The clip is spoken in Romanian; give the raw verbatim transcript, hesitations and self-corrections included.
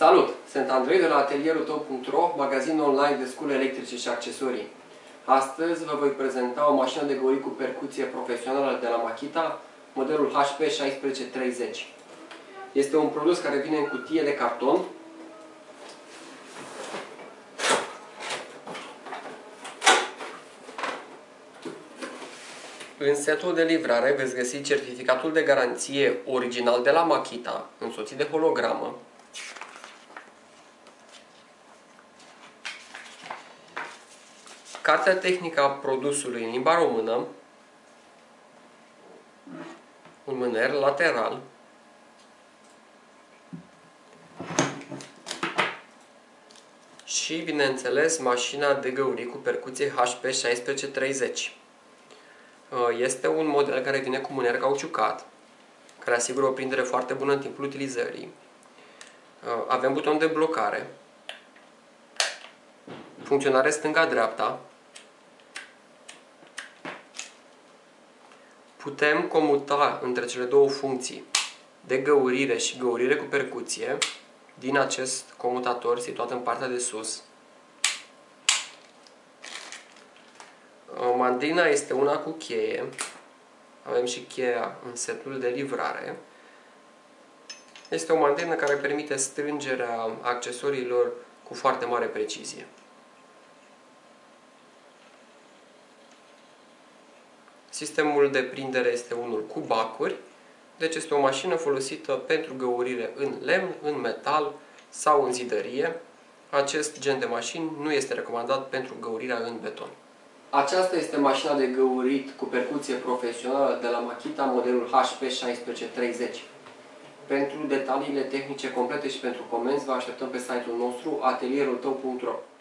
Salut! Sunt Andrei de la atelierul tău punct ro, magazin online de scule electrice și accesorii. Astăzi vă voi prezenta o mașină de găurit cu percuție profesională de la Makita, modelul H P șase sute treizeci. Este un produs care vine în cutie de carton. În setul de livrare veți găsi certificatul de garanție original de la Makita, însoțit de hologramă, cartea tehnică a produsului în limba română, un mâner lateral, și, bineînțeles, mașina de găurit cu percuție H P șase sute treizeci. Este un model care vine cu mâner cauciucat, care asigură o prindere foarte bună în timpul utilizării. Avem buton de blocare, funcționare stânga-dreapta. Putem comuta între cele două funcții de găurire și găurire cu percuție din acest comutator situat în partea de sus. Mandrina este una cu cheie. Avem și cheia în setul de livrare. Este o mandrină care permite strângerea accesoriilor cu foarte mare precizie. Sistemul de prindere este unul cu bacuri, deci este o mașină folosită pentru găurire în lemn, în metal sau în zidărie. Acest gen de mașini nu este recomandat pentru găurirea în beton. Aceasta este mașina de găurit cu percuție profesională de la Makita, modelul H P șase sute treizeci. Pentru detaliile tehnice complete și pentru comenzi, vă așteptăm pe site-ul nostru, atelierul tău punct ro.